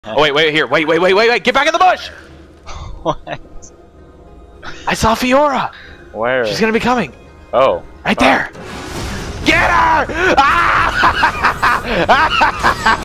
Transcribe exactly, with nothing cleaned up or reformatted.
Oh wait, wait, here, wait, wait, wait, wait, wait, get back in the bush! What? I saw Fiora! Where? She's gonna be coming! Oh. Right Oh. there! Get her! Ah!